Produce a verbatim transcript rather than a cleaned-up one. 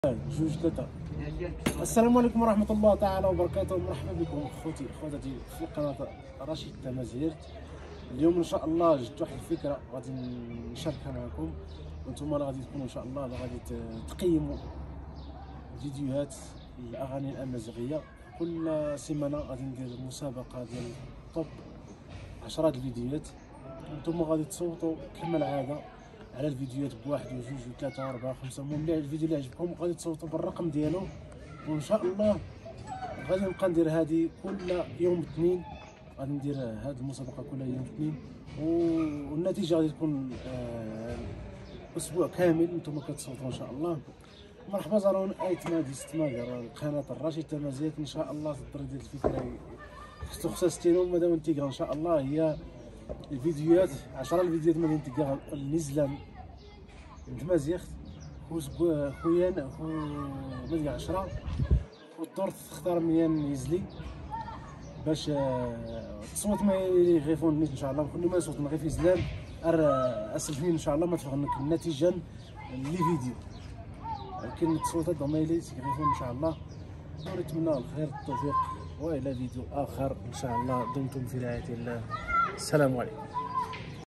جوج ثلاثة. السلام عليكم ورحمة الله تعالى وبركاته. مرحبا بكم خوتي خواتاتي في قناة رشيد تمازيرت. اليوم ان شاء الله جبت واحد الفكرة غادي نشاركها معكم، وانتم غادي تكونوا ان شاء الله غادي تقيموا فيديوهات الاغاني الامازيغية. كل سيمانة غادي ندير مسابقة ديال توب عشرة الفيديوهات، وانتم غادي تصوتوا كما العادة على الفيديوهات بواحد وجوج وثلاثة وأربعة وخمسة. المهم الفيديو اللي عجبكم غادي تصوتوا بالرقم ديالو، وإن شاء الله غادي نبقى ندير هذه كل يوم اثنين. غادي ندير هذه المسابقة كل يوم اثنين، والنتيجة غادي تكون آه أسبوع كامل أنتم كتصوتوا إن شاء الله. مرحبا زارون أيت مادي ستماغر قناة الرشيد تمازيرت. إن شاء الله تقدر دير الفكرة تخصصتينو مادام انتيغا إن شاء الله هي الفيديوهات عشرة الفيديوهات مادام انتيغا النزلان تمازيغ خويا خو مادي عشرة، والدور تختار ميان يزلي باش تصوت ما يغيفونيش ان شاء الله. كل ما يصوت غير في زلال اسلفني ان شاء الله ما تفغنك النتيجه لي فيديو، لكن التصويتات ضميلي تيغيفون ان شاء الله. ونتمنى الخير التوفيق والى فيديو اخر ان شاء الله. دمتم في رعايه الله. السلام عليكم.